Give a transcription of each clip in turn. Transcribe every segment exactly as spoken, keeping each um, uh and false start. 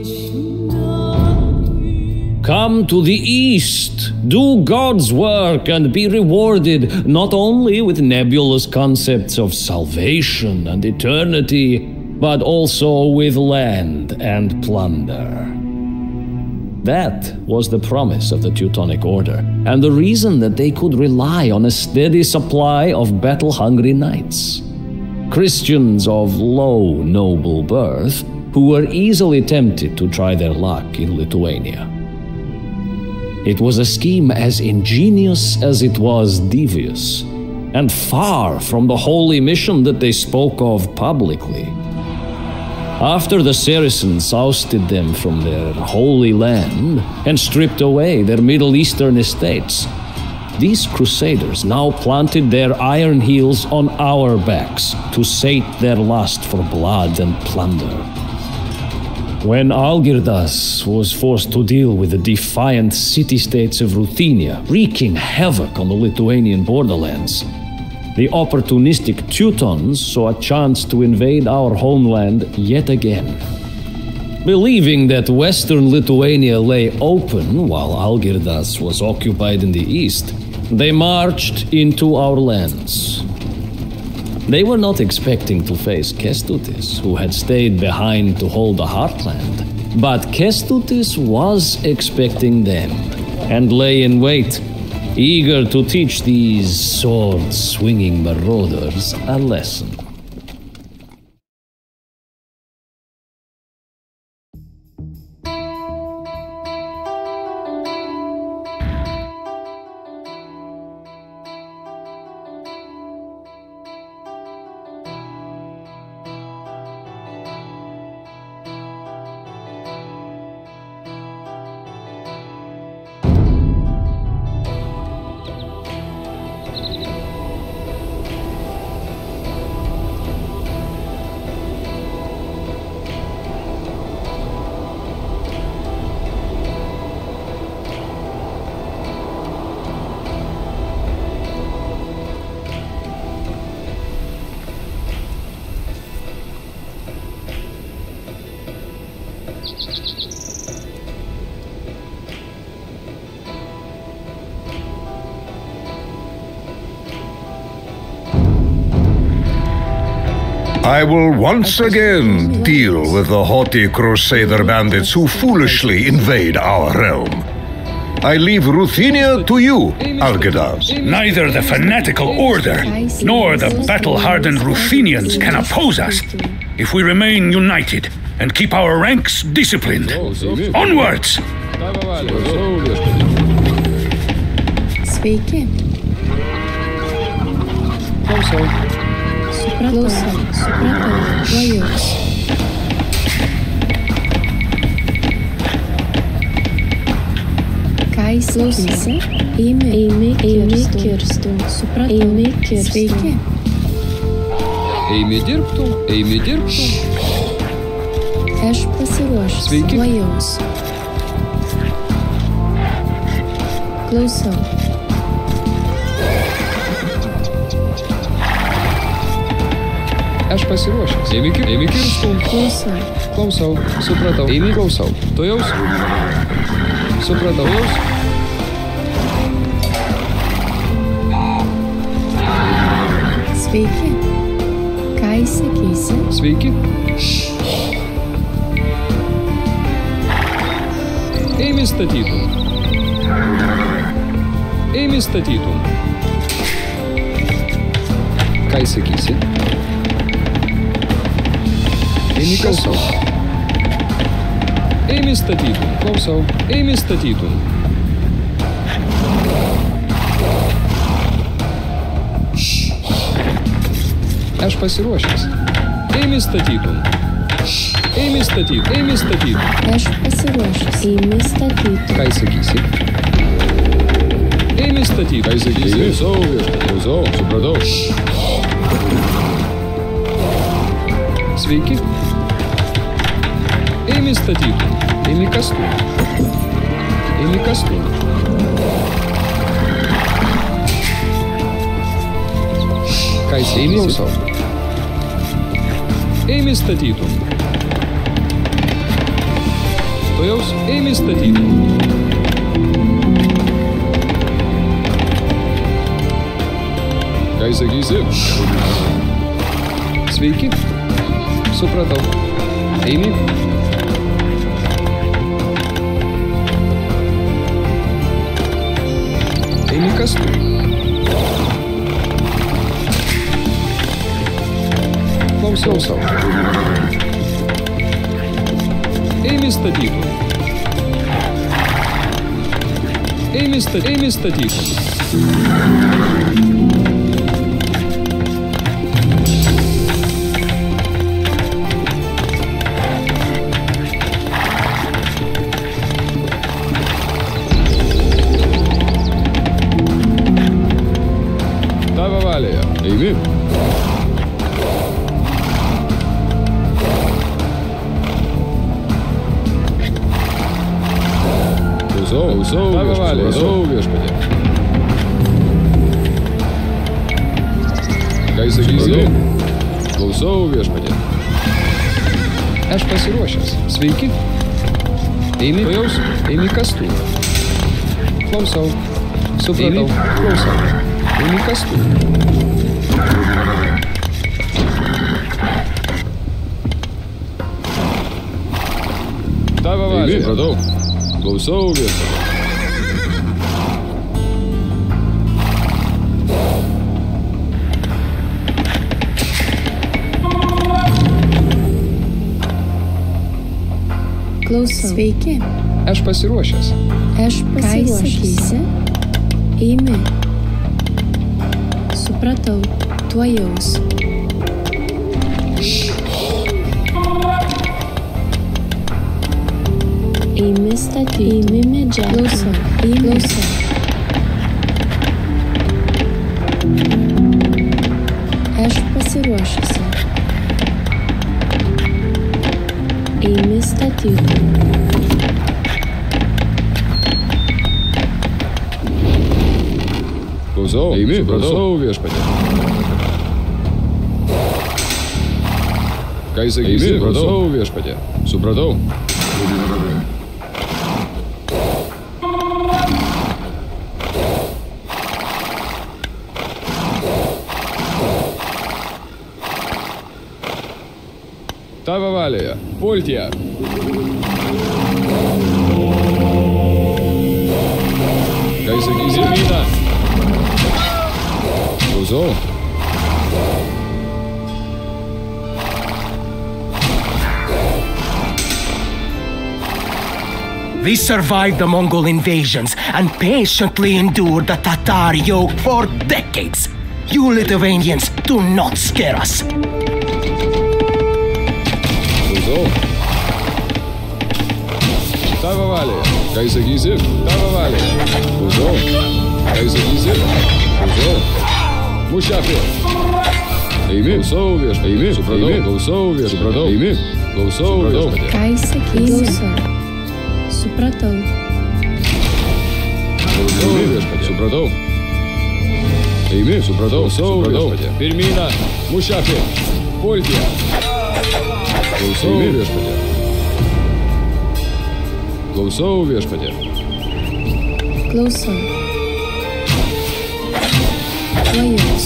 Come to the east, do God's work, and be rewarded not only with nebulous concepts of salvation and eternity, but also with land and plunder. That was the promise of the Teutonic Order, and the reason that they could rely on a steady supply of battle-hungry knights. Christians of low noble birth who were easily tempted to try their luck in Lithuania. It was a scheme as ingenious as it was devious, and far from the holy mission that they spoke of publicly. After the Saracens ousted them from their holy land and stripped away their Middle Eastern estates, these crusaders now planted their iron heels on our backs to sate their lust for blood and plunder. When Algirdas was forced to deal with the defiant city-states of Ruthenia, wreaking havoc on the Lithuanian borderlands, the opportunistic Teutons saw a chance to invade our homeland yet again. Believing that western Lithuania lay open while Algirdas was occupied in the east, they marched into our lands. They were not expecting to face Kęstutis, who had stayed behind to hold the heartland, but Kęstutis was expecting them and lay in wait, eager to teach these sword-swinging marauders a lesson. I will once again deal with the haughty Crusader bandits who foolishly invade our realm. I leave Ruthenia to you, Algirdas. Neither the fanatical order nor the battle-hardened Ruthenians can oppose us if we remain united and keep our ranks disciplined. Onwards! Sveiki. Klausau. Supratau, supratau, tuojaus. Ką įsiklausysi? Eimi, eimi, eimi kirstų. Supratau, eimi kirstų. Sveiki. Eimi dirbtų, eimi dirbtų. Aš pasiruošęs. Sveiki. Tuojaus. Klausau. Aš pasiruošęs. Eimi, eimi kirstų. Klausau. Klausau. Supratau. Eimi klausau. Tuojaus. Supratau. Jaus. Sveiki. Ką įsakysi? Sveiki. Eimi statytum. Eimi statytum. Ką įsakysi? Eimi klausau. Eimi statytum. Klausau. Eimi statytum. Aš pasiruošęs. Eimi statytum. Eimi statytum. Eimi statytum. Aš pasiruošęs. Eimi statytum. Ką įsakysi? Eimi statytum. Ką įsakysi? Klausau. Klausau. Supratau. Sveiki. Eimi statytum. Eimi kastum. Eimi kastum. Ką įsakysi? Klausau. Eimi statytum. Tuojaus ėmė statyti. Ką įsakysi? Sveiki. Supratau. Eimi. Eimi kas tu? Klausau savo. Eimi statytų. Eimi statytų. Eimi statytų. Tavo valėje. Eimi. Klausau, tavo valė, klausau viešpatė. Ką įsakysi? Klausau viešpatė. Aš pasiruošęs. Sveiki. Eimi. Tuojaus, eimi kas tu? Klausau. Supratau. Klausau. Eimi kas tu? Tavo valė. Supratau. Klausau viešpatė. Klausau. Sveiki. Aš pasiruošęs. Aš pasiruošęs. Eimi. Supratau. Tuojaus. Eimi statyti. Eimi medžiagą. Klausau. Eimi. Klausau. Aš pasiruošęs. Eimi statyti. Klausau. Eimi. Klausau viešpatė. Ką įsakysi? Klausau viešpatė. Supratau. Tavo valėje. Pultie. Ką įsakysi? Mina. Klausau. We survived the Mongol invasions and patiently endured the Tatar yoke for decades. You Lithuanians do not scare us. Tavo valėje. Ką įsakysi? Tavo valėje. Klausau. Ką įsakysi? Klausau. Mušafė. Eimi. Klausau viešpatė. Eimi. Supratau. Klausau viešpatė. Supratau. Eimi. Klausau viešpatė. Ką įsakysi? Supratau. Klausau viešpatė. Supratau. Eimi. Supratau. Klausau viešpatė. Pirmyną. Mušafė. Pultie. Klausau viešpatė. Klausau viešpatė. Klausau. Tuojaus.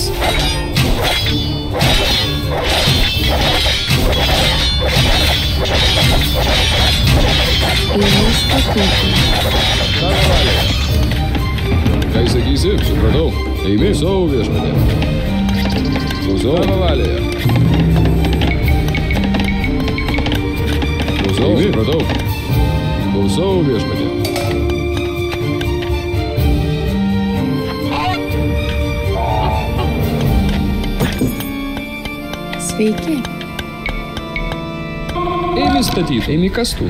Eimi statyti. Tavo valė. Ką įsakysi? Supratau. Eimi. Klausau viešpatė. Klausau. Tavo valėje. Klausau. Supratau. Klausau viešpatė. Sveiki. Eimi statyti. Eimi kastų.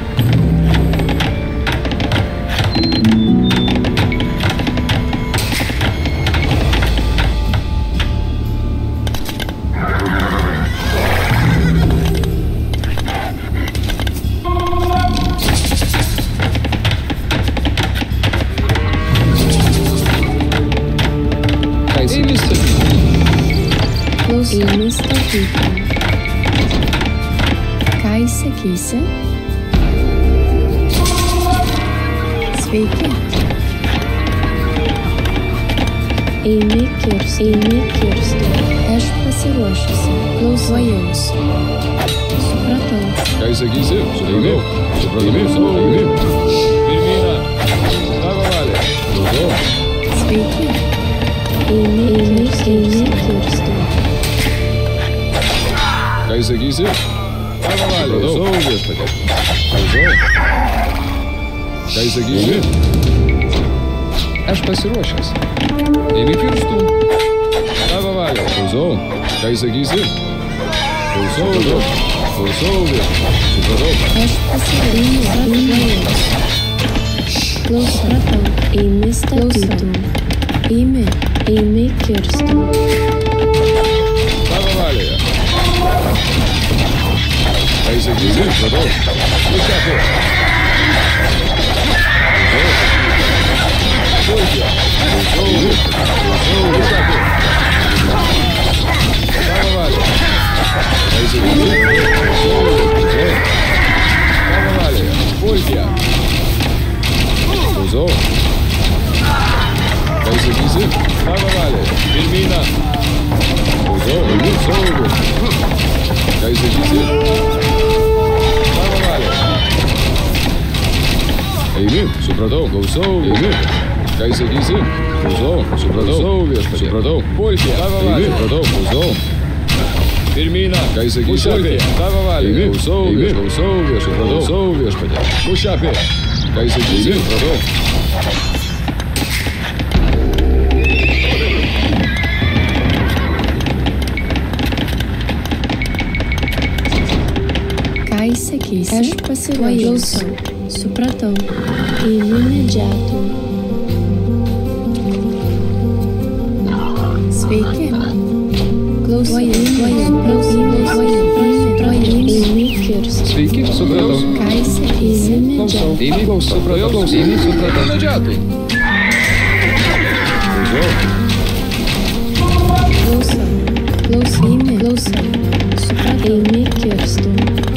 Eimi statyti. Eimi statyti. Ką įsakysi? Sveiki. Eime kirsti, eime kirsti. Aš pasiruošusi. Klausausi. Supratau. Ką įsakysi? Supratau. Supratau. Eimi. Pirmyną. Tavo valia. Klausau. Sveiki. Eime, eime, eime kirsti. Ką įsakysi? Tavo valia. Klausau viešpatie. Klausau. Ką įsakysi? Aš pasiruošęs. Eimi kirstų. Tavo valia. Klausau. Ką įsakysi? Klausau. Klausau viešpatie. Supratau. Aš pasiruošęs. Klausau. Eime statytum. Eime, eime kirstum. Tavo valioje. Ką įsakysi? Supratau. Nušakai. Klausau. Klausau. Klausau. Nušakai. Tavo valioje. Ką įsakysi? Klausau. Klausau. Tavo valioje. Pulkė. Klausau. Ką įsakysi? Tavo valioje. Pirmyną. Klausau. Einu saugiu. Ką įsakysi? Tavo valioje. Eimi. Supratau. Klausau. Eimi. Ką įsakysi? Klausau. Supratau. Viešpatie. Supratau. Pulkė. Tavo valioje. Supratau. Klausau. Pirmyną. Ką įsakysi? Pulkė. Tavo valioje. Klausau. Eimi. Klausau. Viešpatie. Klausau. Viešpatie. Mušapė. Ką įsakysi? Supratau. Sakysi, aš pasiruošiau. Supratau. Einu medžiatų. Sveiki. Klausausi. Einu kirsti. Sveiki, supratau. Ką sakysi medžiatų? Eimi, supratau, klausau. Eimi, supratau. Medžiatų. Klausau. Klausau. Klausau. Supratau. Eimi kirsti.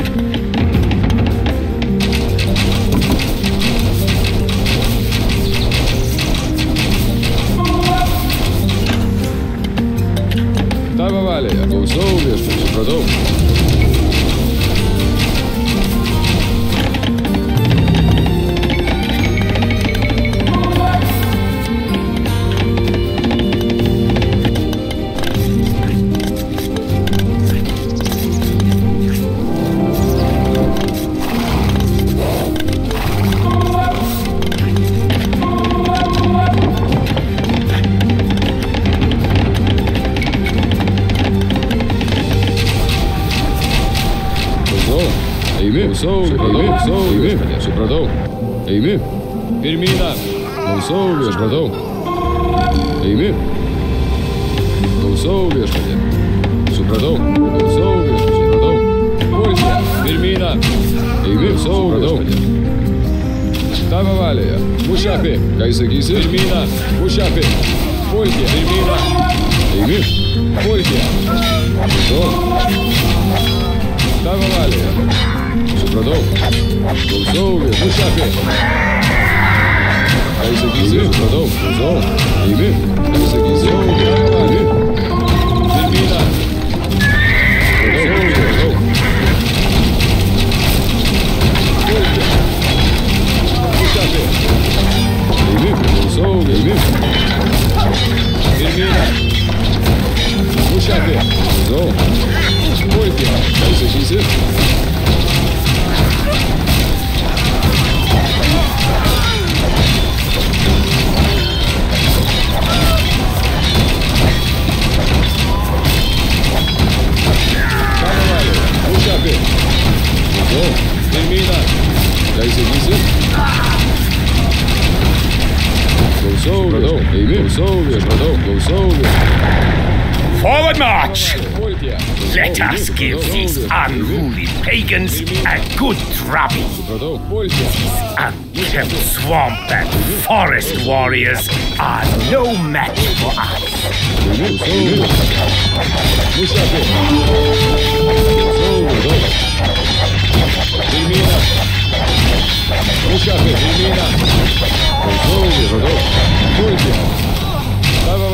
Tavo valioje. Klausau viešpatie. Supratau. Eimi, klausau, eimi, klausau, eimi, supratau. Eimi, pirmyną, klausau, supratau. Eimi, klausau viešpatie. Supratau, klausau viešpatie, supratau. Pulkė, pirmyną, eimi, klausau, supratau. Tavo valioje, mušapė, ką įsakysi? Pirmyną, mušapė, pulkė, pirmyną. Eimi, pulkė, klausau. Tavo valioje. Supratau. Klausau, mušapė. Ką įsakysi? Supratau. Klausau. Eimi. Ką įsakysi? Tavo valioje. Pirmyną. Klausau, supratau. Pulkė. Mušapė. Eimi. Klausau, eimi. Pirmyną. Mušapė. Klausau. Pulkė. Ką įsakysi? Pirmyną. Ką įsakysi? Klausau, supratau. Eimi, klausau, supratau. Klausau. Forward march! Let us give these unruly pagans a good drubbing. These unkempt swamp and forest warriors are no match for us. Pirmyną. Mušapė, pirmyną.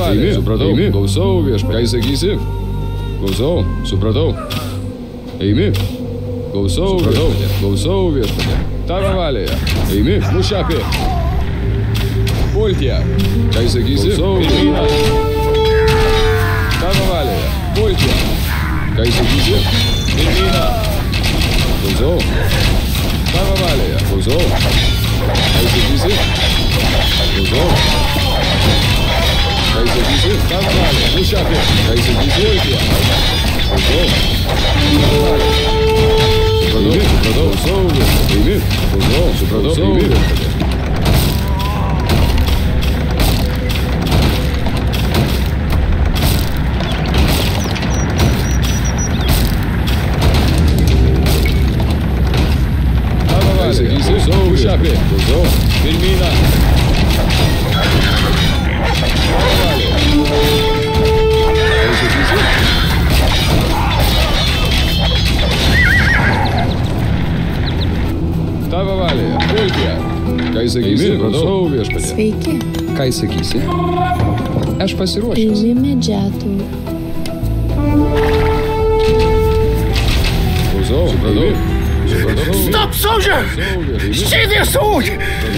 valia. Supratau. Eimi. Klausau, viešpatie. Ką sakysi? Klausau. Supratau. Eimi. Klausau, viešpatie. Klausau, viešpatie. Tavo valia. Eimi. Mušapė. Pultie. Ką sakysi? Klausau, viešpatie. Tavo valia. Pultie. Ką sakysi? Pirmyną. Klausau. Tavo valia. Klausau. Ką sakysi? Klausau. Ką sakysi? Tavo valia. Mušapė. Ką sakysi? Pultie. Klausau. Tavo valia. Supratau. Supratau. Klausau. Eimi. Klausau. Supratau. Eimi. Mušapė. Klausau. Pirmyną. Tavo valia. Pultie. Ką sakysi? Klausau, viešpatie. Sveiki. Ką sakysi? Aš pasiruošęs. Eimi medžiatų. Klausau. Supratau. Stop, soldier! Sheathe your sword!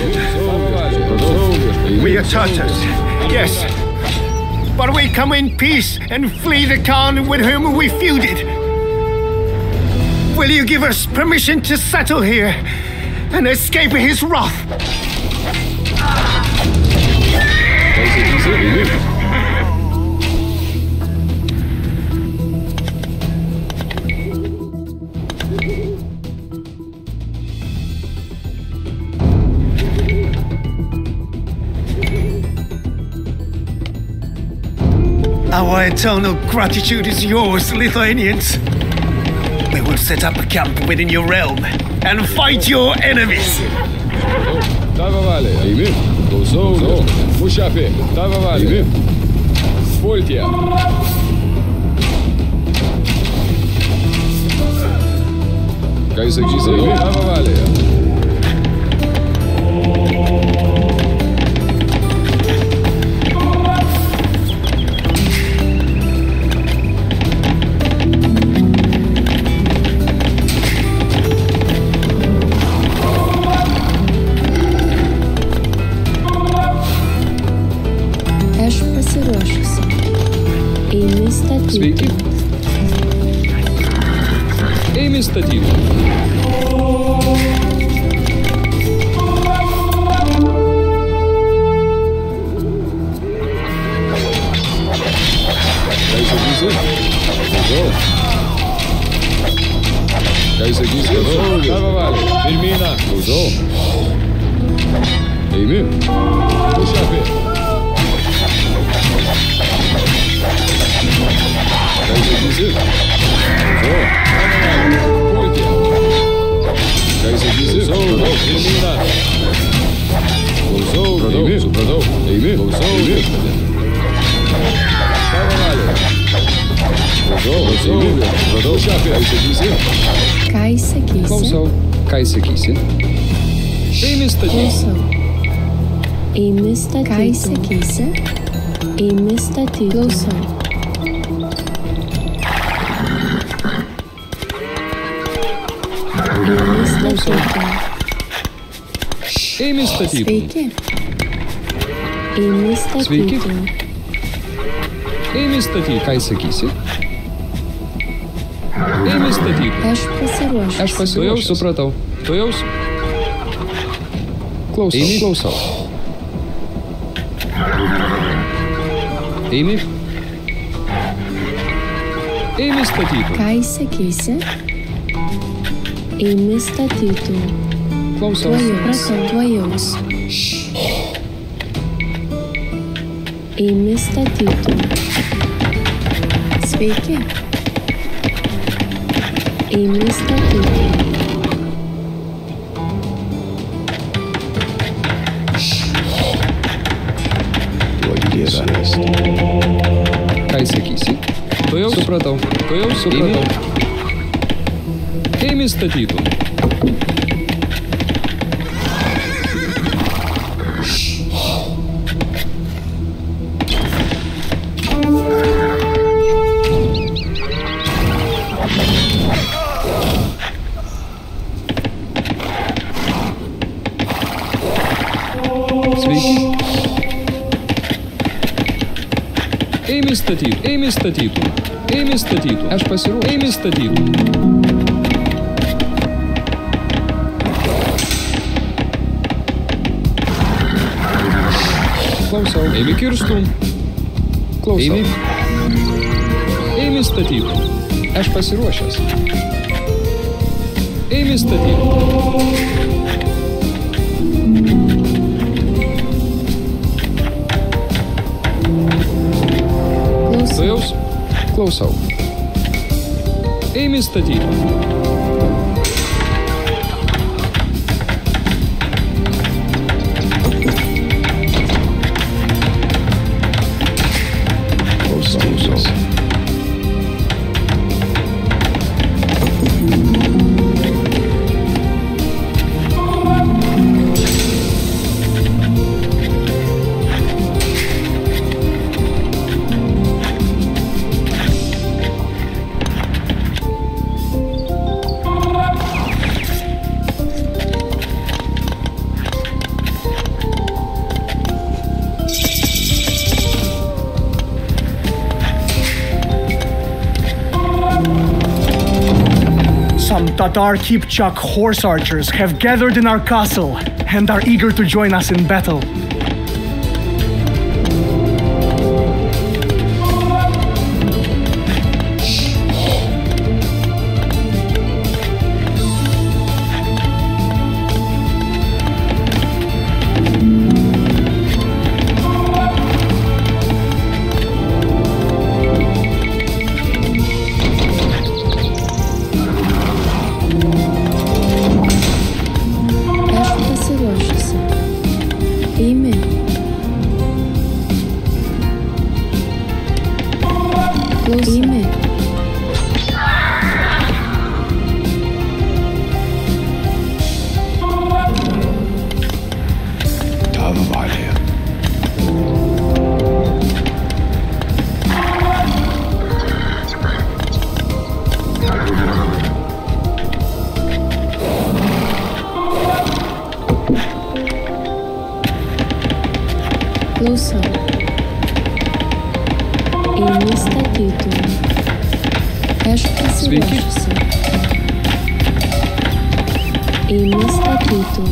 We are Tartars, yes. But we come in peace and flee the Khan with whom we feuded. Will you give us permission to settle here and escape his wrath? Our eternal gratitude is yours, Lithuanians. We will set up a camp within your realm and fight your enemies. Tavo valia. Eimi. Klausau. Mušapė. Tavo valia. Pultie. Ką sakysi? Tavo valia. Sveiki. Eimi statyti. Ką sakysi? Klausau. Ką sakysi? Klausau. Tavo valia. Pirmyną. Klausau. Eimi. Mušapė. Ką sakysi? Klausau. Pultie. Ką sakysi? Klausau. Pirmyną. Klausau. Eimi. Supratau. Eimi. Klausau. Viešpatie. Tavo valia. Klausau. Klausau. Supratau. Šapė. Ką sakysi? Ką sakysi? Klausau. Ką sakysi? Eimi statyti. Klausau. Eimi statyti. Ką sakysi? Eimi statyti. Klausau. Eimi statyti. Sveiki. Eimi statyti. Sveiki. Eimi statyti. Ką sakysi? Eimi statyti. Aš pasiruošęs. Aš pasiruošęs. Tu jau supratau. Tu jau. Klausau. Eimi. Klausau. Eimi. Eimi statyti. Ką sakysi? Eimi statyti. Klausau. Supratau, tuojaus. Eimi statyti. Sveiki. Eimi statyti. Ką sakysi? Tu jau supratau. Tu jau supratau. Eimi statyti. Sveiki. Eimi statytų, eimi statytų, eimi statytų, aš pasiruošiu, eimi statytų. Klausau, eimi kirstų, klausau, eimi, eimi statytų, aš pasiruošęs, eimi statytų. Klausau, klausau, eimi statytų. Some Tatar Kipchak horse archers have gathered in our castle and are eager to join us in battle. Klausau. Einu statytų. Aš pasiruošusi. Einu statytų.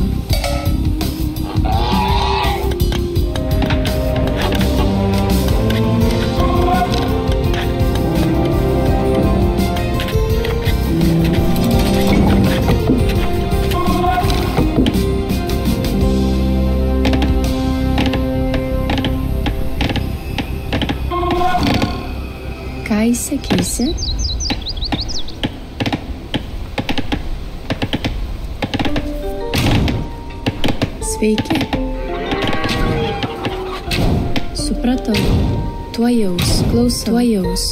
Ką įsakysi? Sveiki. Supratau. Tuojaus. Klausau. Tuojaus.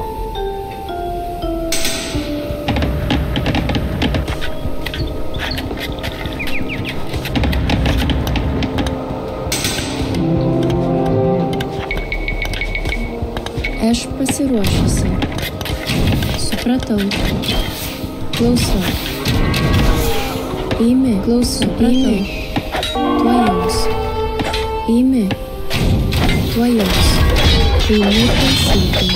Aš pasiruošusi. Supratau. Klausau. Eimi. Klausau. Eimi. Tuojaus. Eimi. Tuojaus. Eimi klausyti.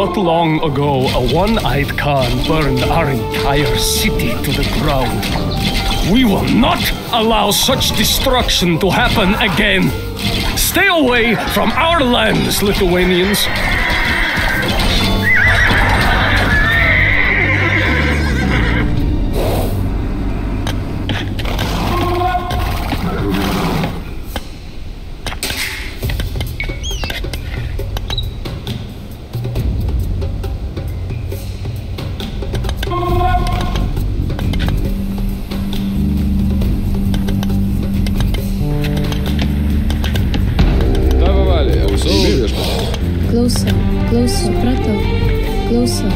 Not long ago, a one-eyed Khan burned our entire city to the ground. We will not allow such destruction to happen again. Stay away from our lands, Lithuanians. Klausa, klausa, supratau, klausa.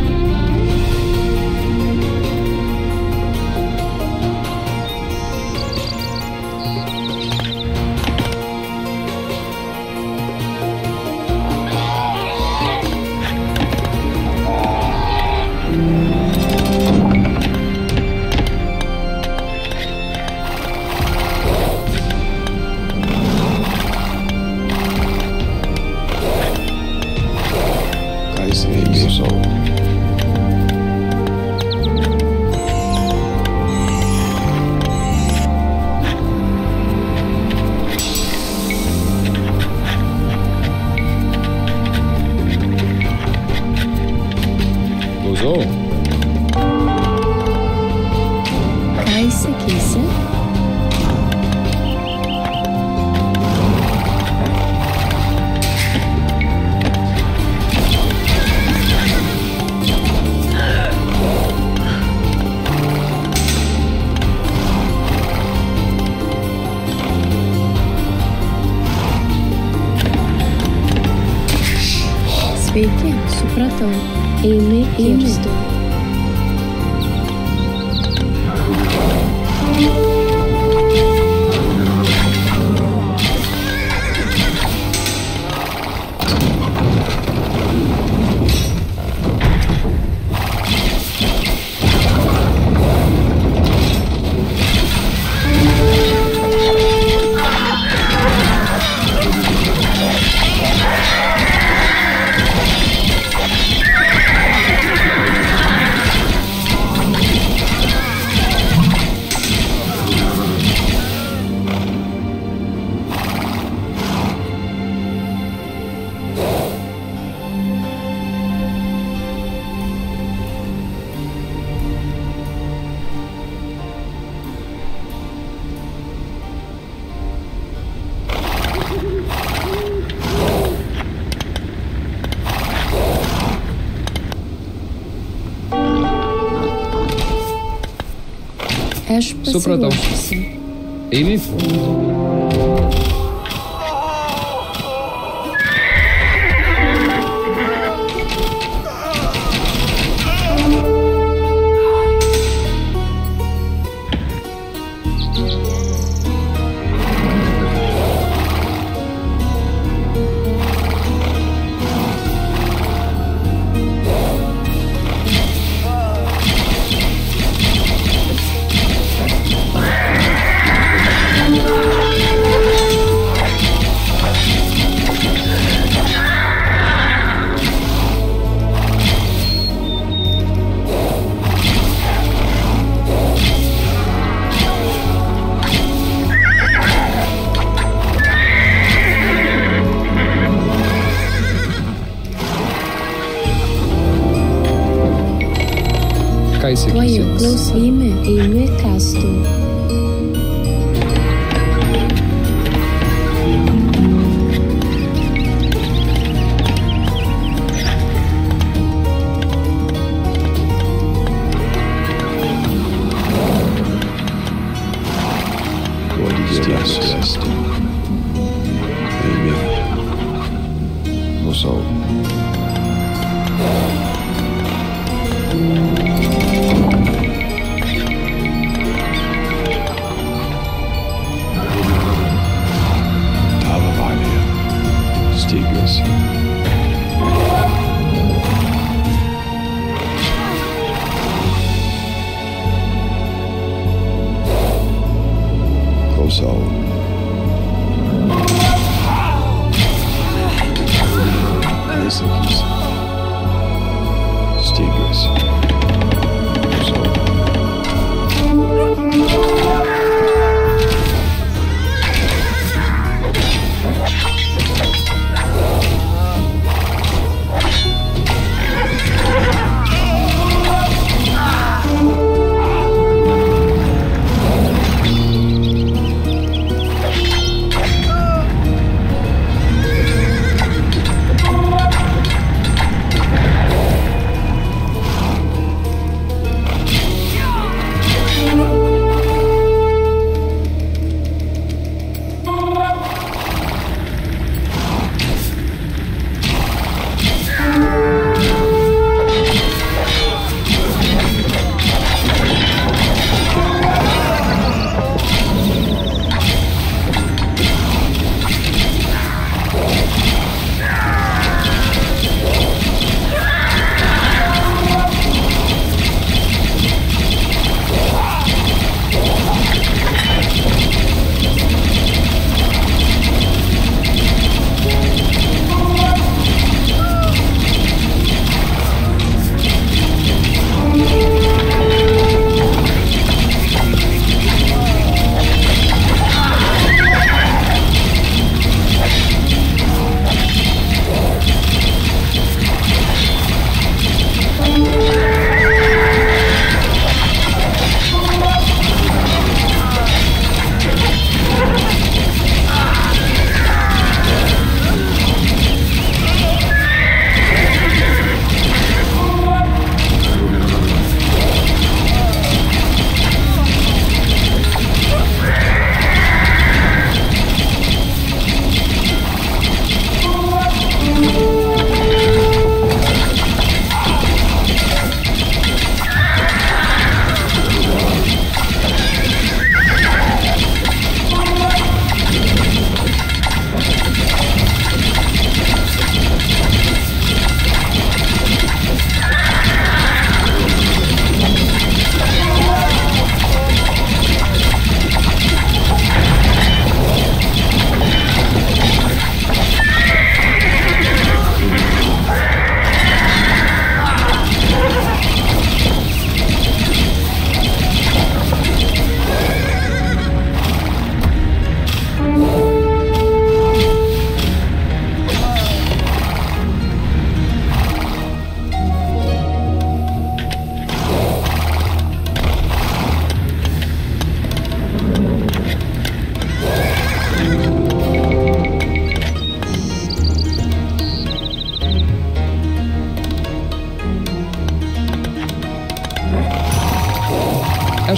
Ką įsakysi? Sveiki, supratau. Eime kirstu. Aš pasiruošusi. Eini? Ką įsakysi? Klausime, eime kastu. Eime. Klausau. Tavo valioje. Steigiuosi. Klausau. Nesakysi.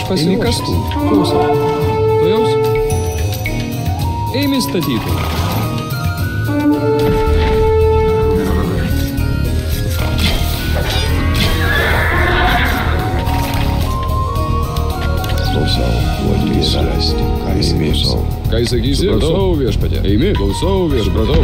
pasiruošęs. Klausau. Tuojaus? Eimi statytojai. Klausau, duodi surasti, ką įsmėsau. Ką įsakysi? Klausau viešpatė. Eimi, klausau viešpatau.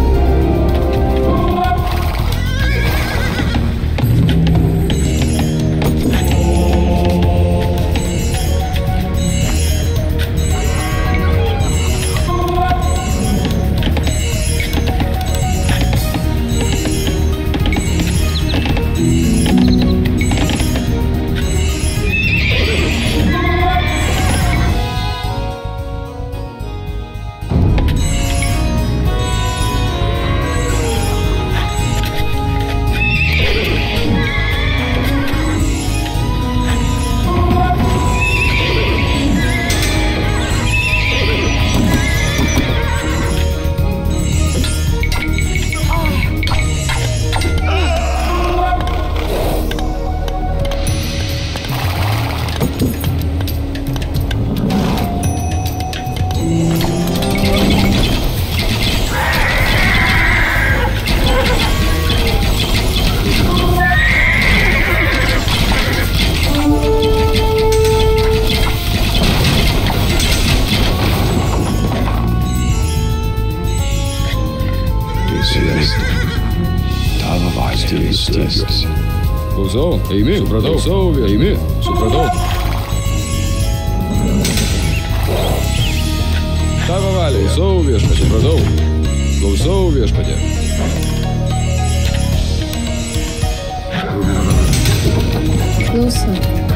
Klausau, eimi, supratau, klausau, eimi, supratau. Tavo valia, klausau viešpatė, supratau. Klausau viešpatė. Klausau.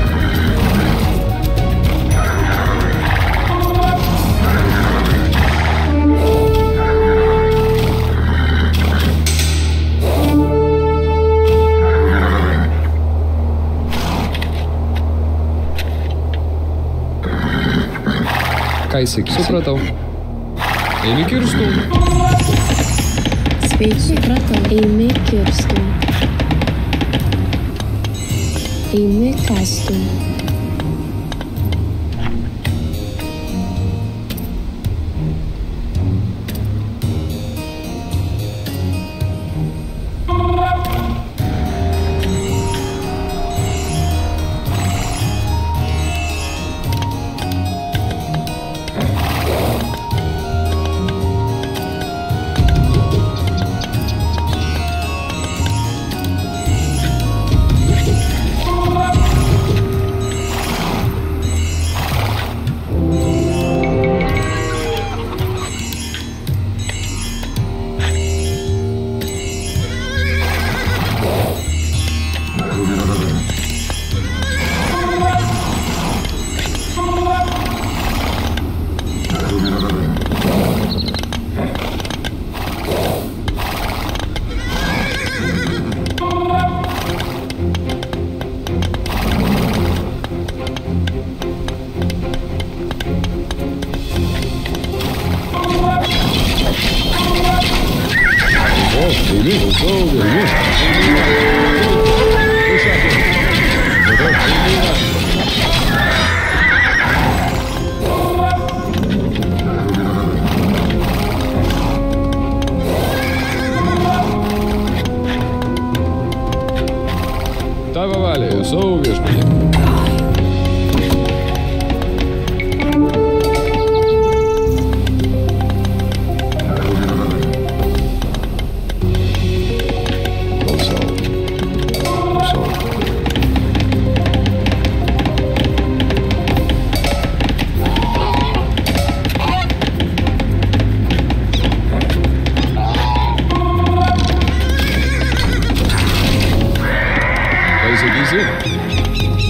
Ką įsakysi? Supratau. Eimi kirstų. Sveiki. Supratau. Eimi kirstų. Eimi kastų. Tavo valia, klausau viešpatė. Ką įsakysi?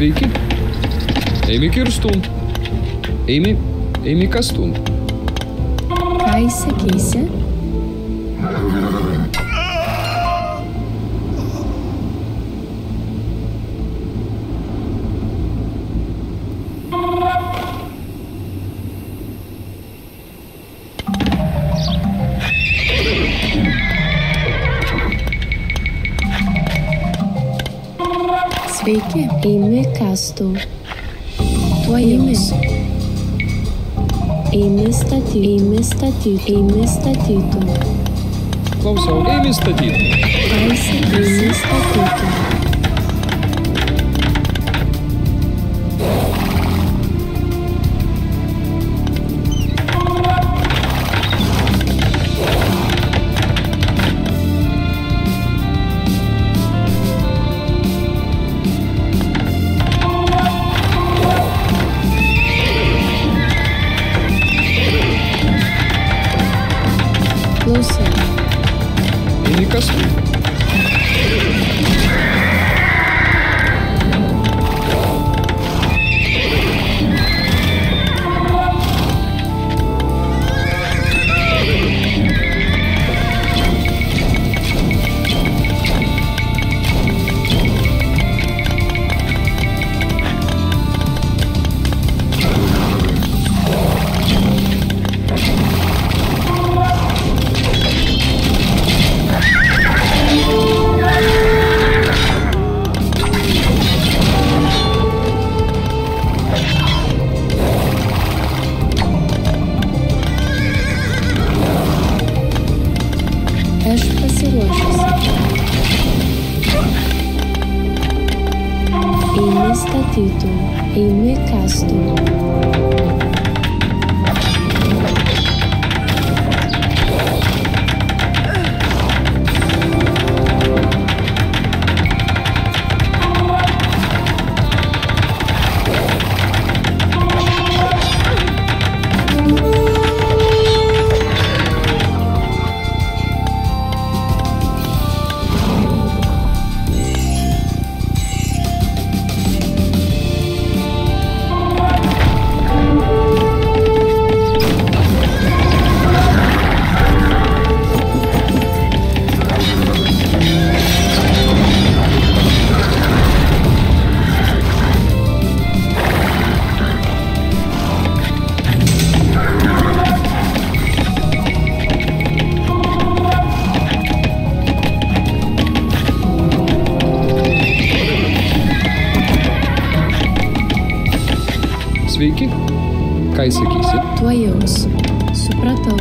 Sveiki. Eimi kirstun. Eimi, eimi kastun. Ką įsakysi? Sveiki, eimi kastų. Tuojaus. Eimi statyti, eimi statyti, eimi statytų. Klausau, eimi statytų. Teisė, eimi statytų. Klausau. Eimi kastun. Aš pasiruošusi. Eimi statytų, eimi kastų. Sveiki. Ką įsakysi? Tuojaus. Supratau.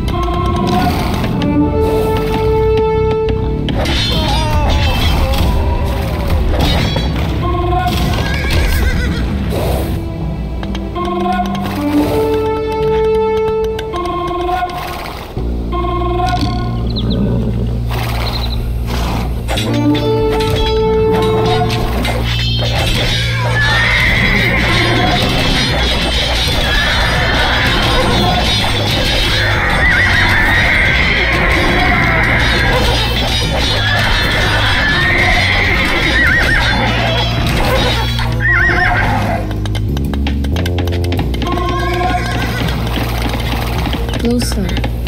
Klausau.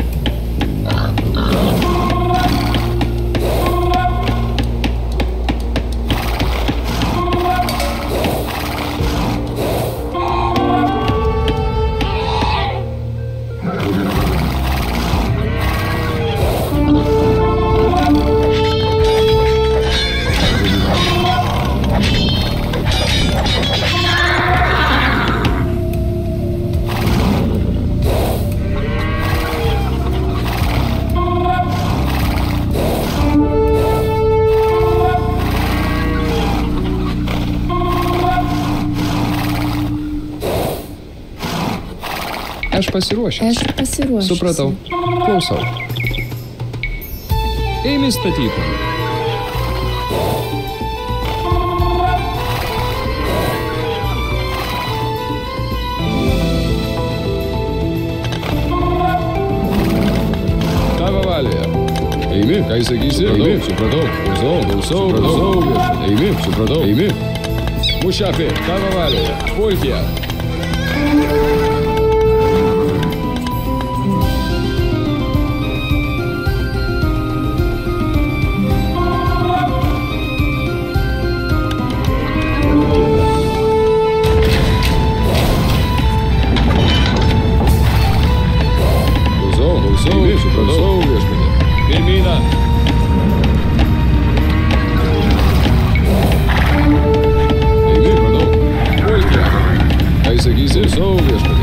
Aš pasiruošęs. Aš pasiruošęs. Supratau. Klausau. Eimi statytų. Tavo valioje. Eimi, ką įsakysi? Eimi, supratau. Klausau, klausau, klausau. Eimi, supratau. Eimi. Mušafi, kavavali, pulkė. Klausau, viešpatie. Pirmyną. Eini, manau. Pulkė. Ką sakysi? Klausau, viešpatie.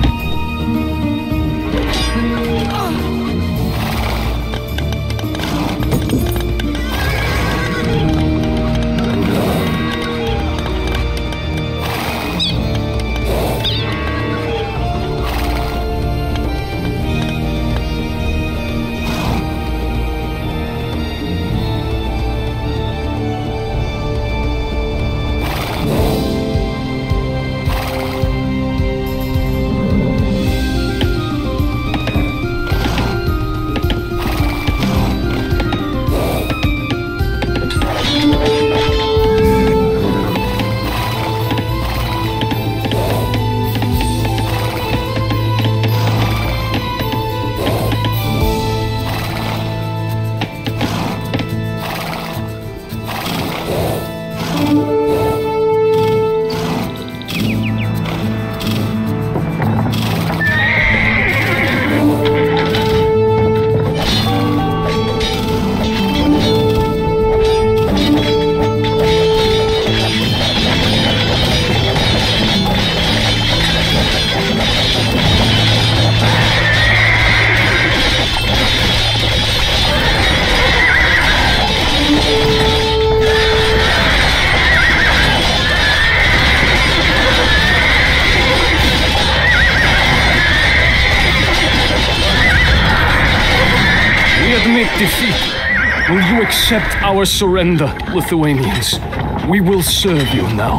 Defeat. Will you accept our surrender, Lithuanians? We will serve you now.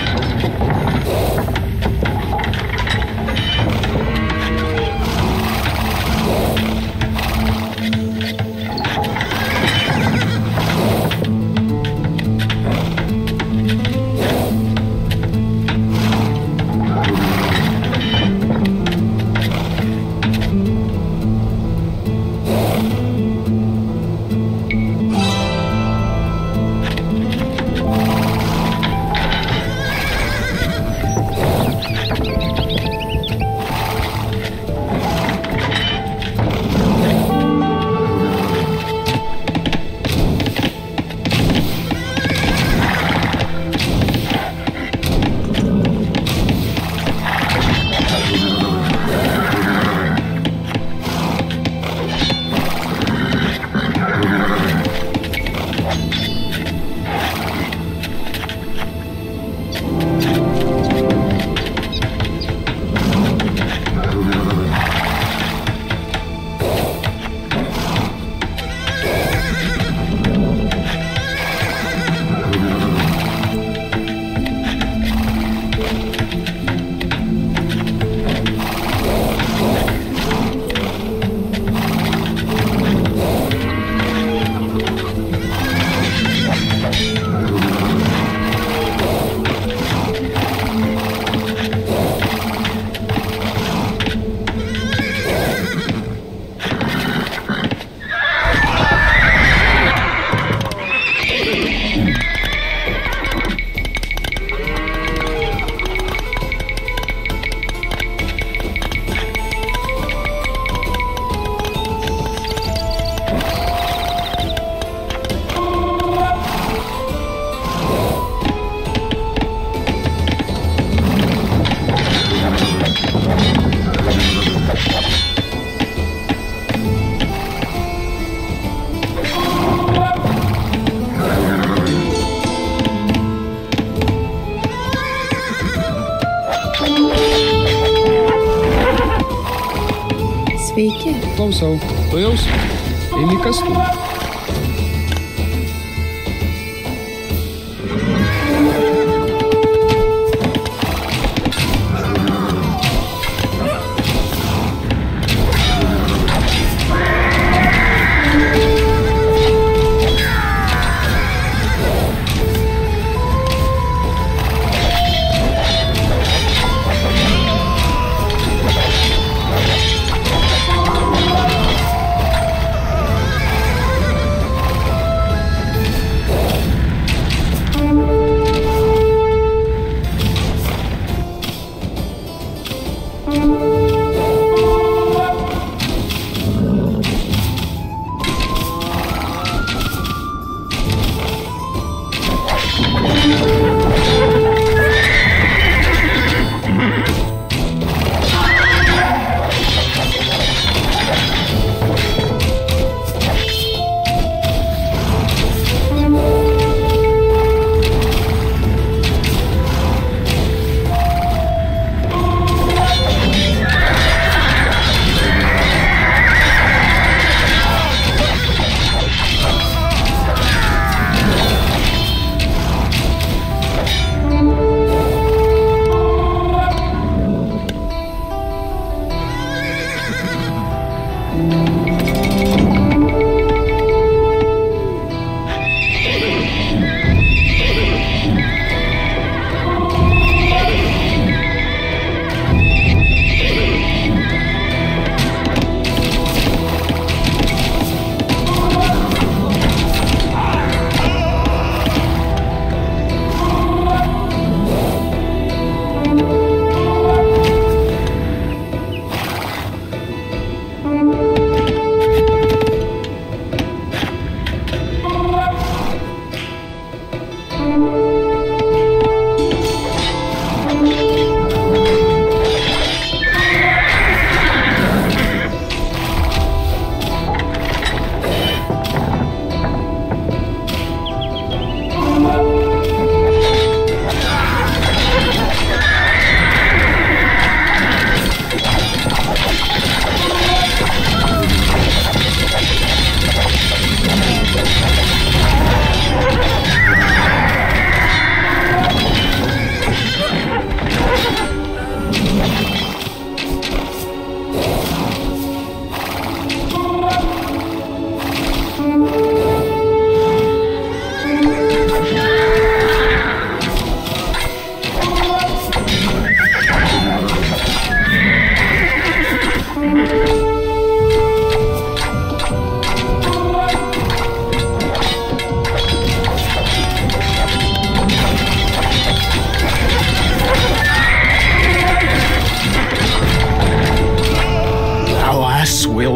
Sveiki. Klausau. Tuojaus. Eini kastų.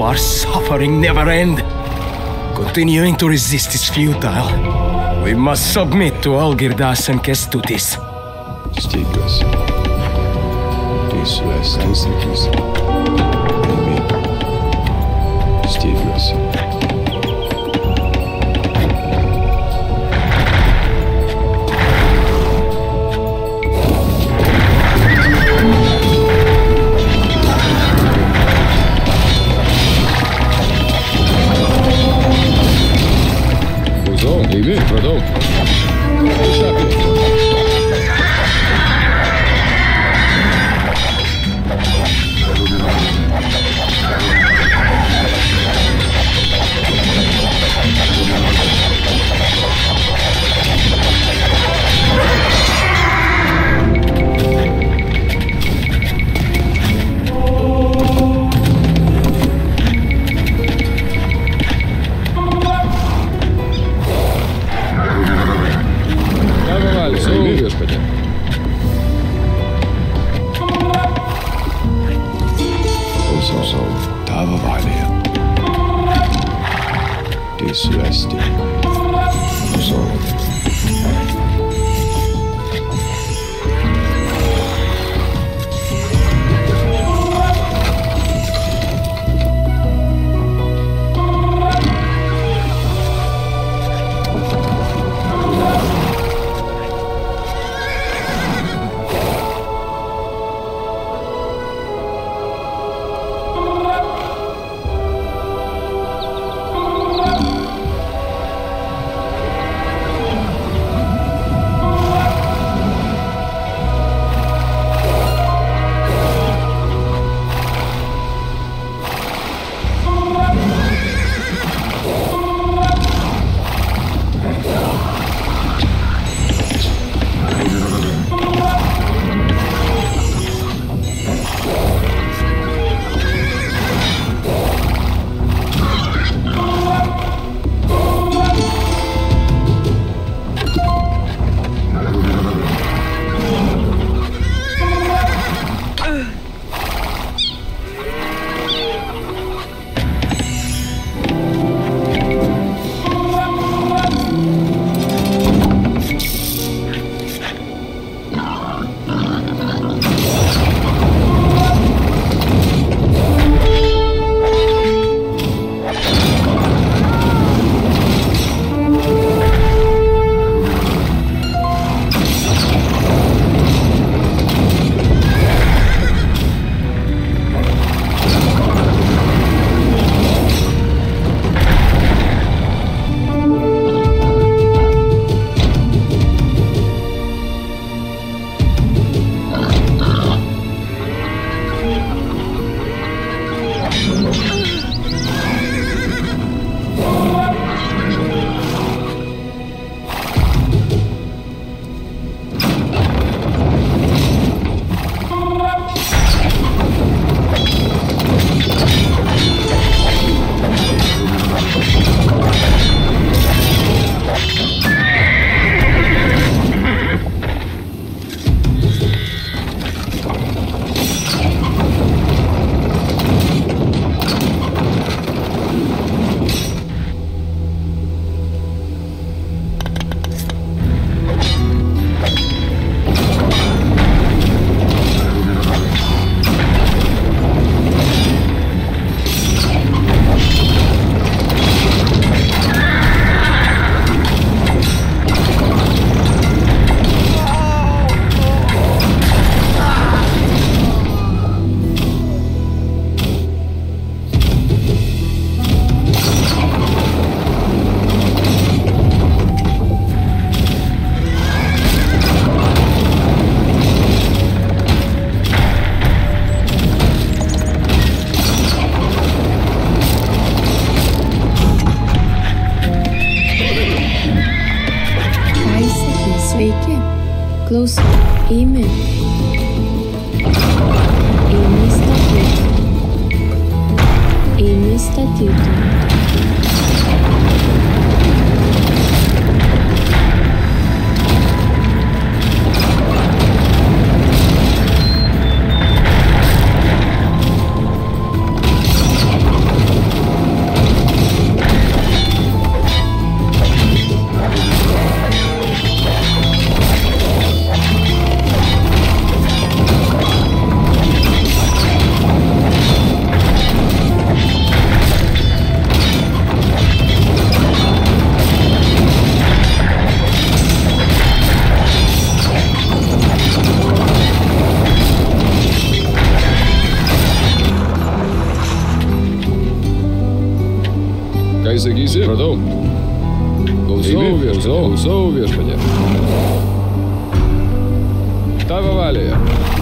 our suffering never end. Continuing to resist is futile. We must submit to Algirdas and Kestutis. Stigas. Tisues Isakis. Amen. Stigas. Amen, perdão. Close. Amen. Amen statito. Amen statito. Хай загизе, продал. Голосов, верзо, голосов, вершпаде. Тава валия.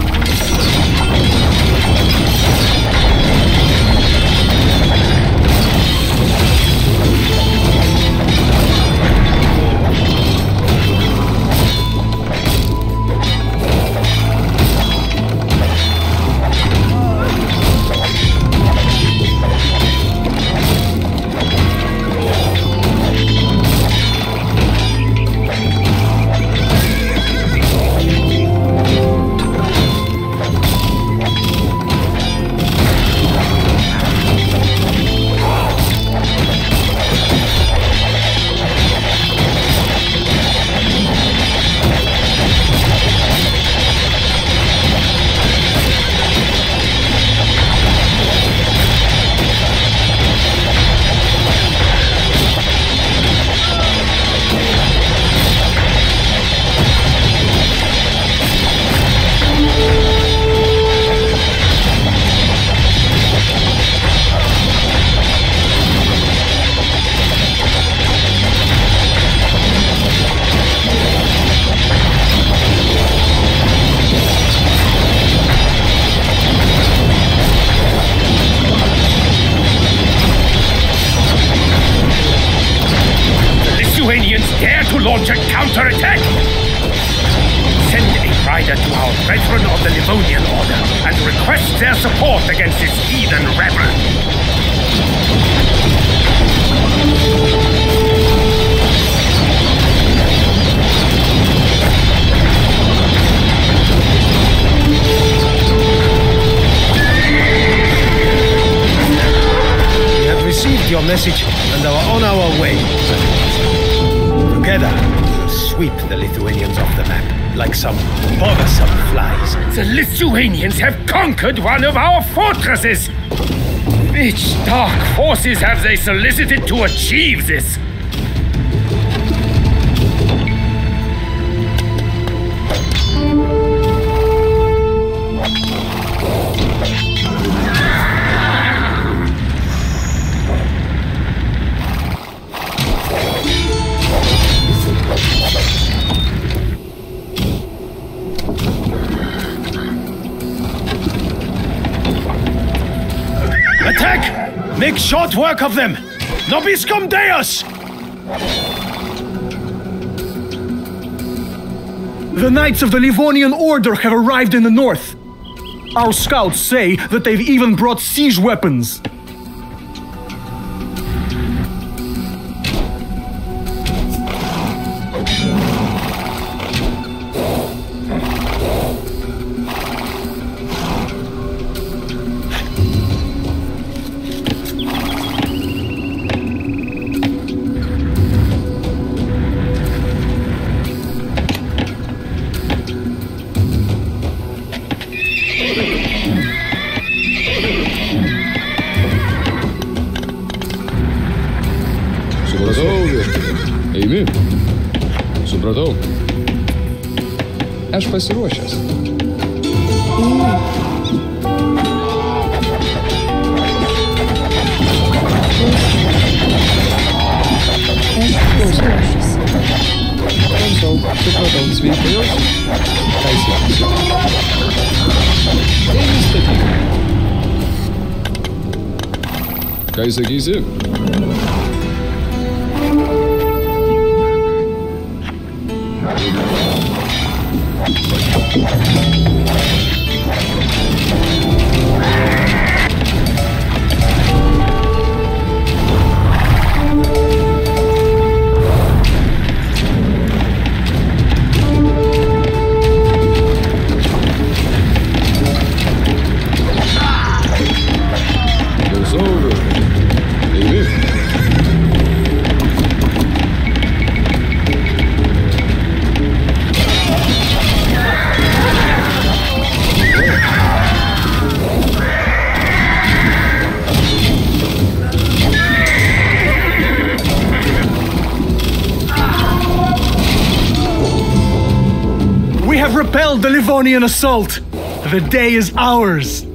Launch a counterattack! Send a rider to our brethren of the Livonian Order and request their support against this heathen rebel. We have received your message and are on our way. Together, we'll sweep the Lithuanians off the map, like some bothersome flies. The Lithuanians have conquered one of our fortresses! Which dark forces have they solicited to achieve this? Attack! Make short work of them! Nobiscum Deus! The Knights of the Livonian Order have arrived in the north. Our scouts say that they've even brought siege weapons. Eimi. Supratau. Aš pasiruošęs. Klausau, supratau, sveiki jūs. Teisė. Eimi statyk. Ką sakysi? Repelled the Livonian assault. The day is ours.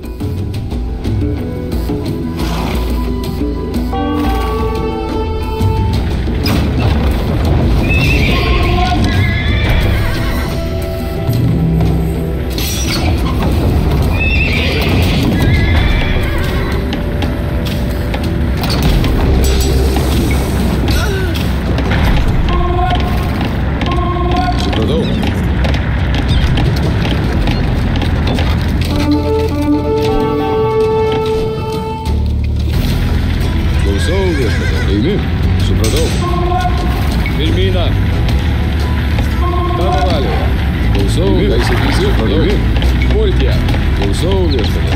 Голосов, дайся визит, продолжи. Польтя. Голосов, вешконя.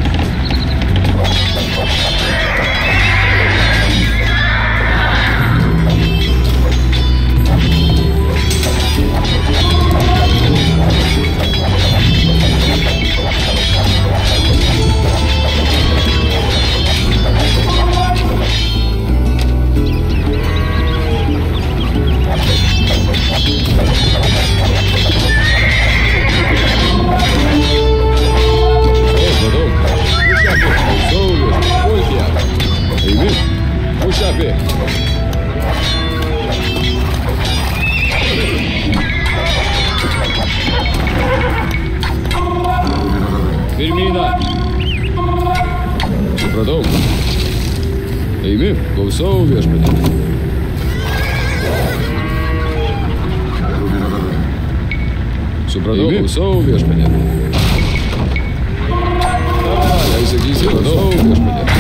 Termina. Supratau. Eimi, klausau viešpatį. Supratau, klausau viešpatį. Jei sakysi, klausau viešpatį.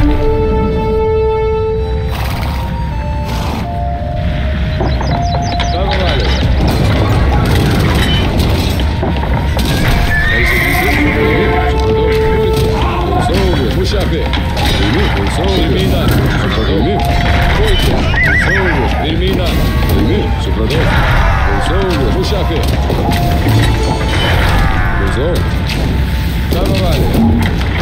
Puxa-pe! Termina! Suprador! Puxa! Termina! Suprador! Puxa-pe! Pusou! Tá, não vale!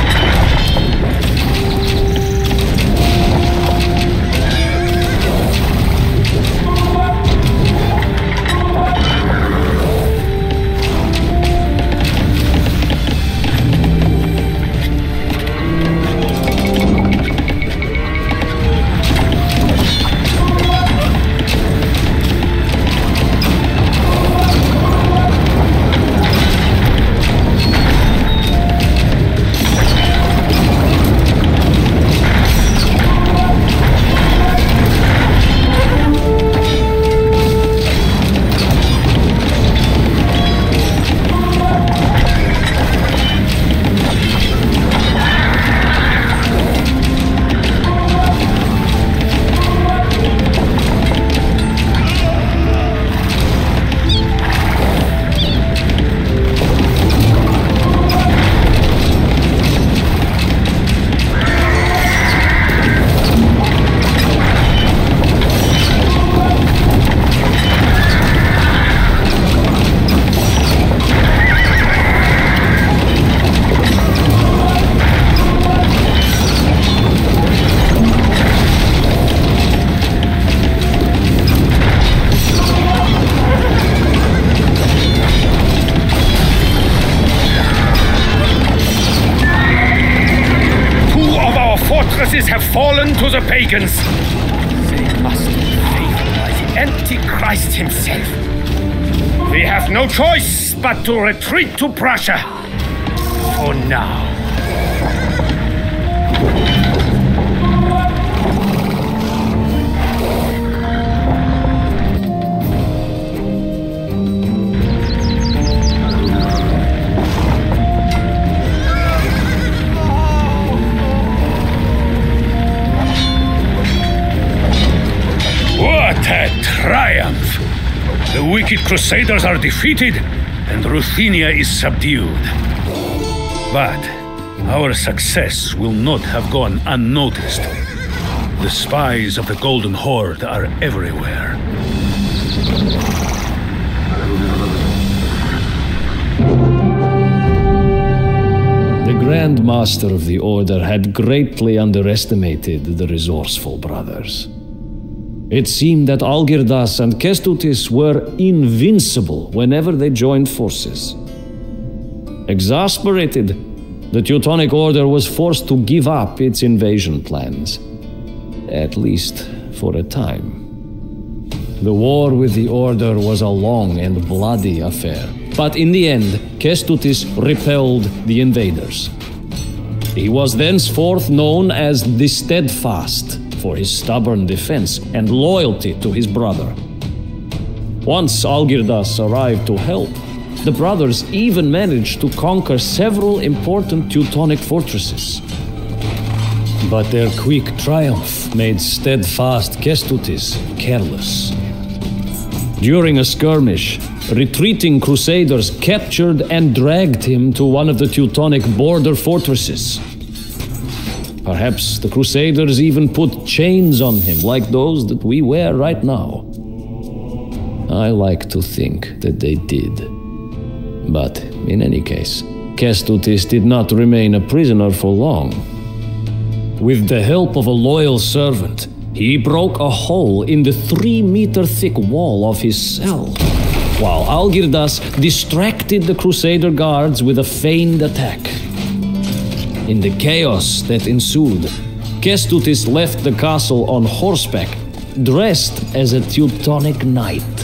Have fallen to the pagans. They must be favored by the Antichrist himself. We have no choice but to retreat to Prussia. For now. Triumph! The wicked Crusaders are defeated, and Ruthenia is subdued. But our success will not have gone unnoticed. The spies of the Golden Horde are everywhere. The Grand Master of the Order had greatly underestimated the resourceful brothers. It seemed that Algirdas and Kestutis were invincible whenever they joined forces. Exasperated, the Teutonic Order was forced to give up its invasion plans, at least for a time. The war with the Order was a long and bloody affair, but in the end, Kestutis repelled the invaders. He was thenceforth known as the Steadfast, for his stubborn defense and loyalty to his brother. Once Algirdas arrived to help, the brothers even managed to conquer several important Teutonic fortresses. But their quick triumph made steadfast Kestutis careless. During a skirmish, Retreating Crusaders captured and dragged him to one of the Teutonic border fortresses. Perhaps the Crusaders even put chains on him like those that we wear right now. I like to think that they did. But in any case, Kestutis did not remain a prisoner for long. With the help of a loyal servant, he broke a hole in the three-meter-thick wall of his cell, while Algirdas distracted the Crusader guards with a feigned attack. In the chaos that ensued, Kestutis left the castle on horseback, dressed as a Teutonic knight.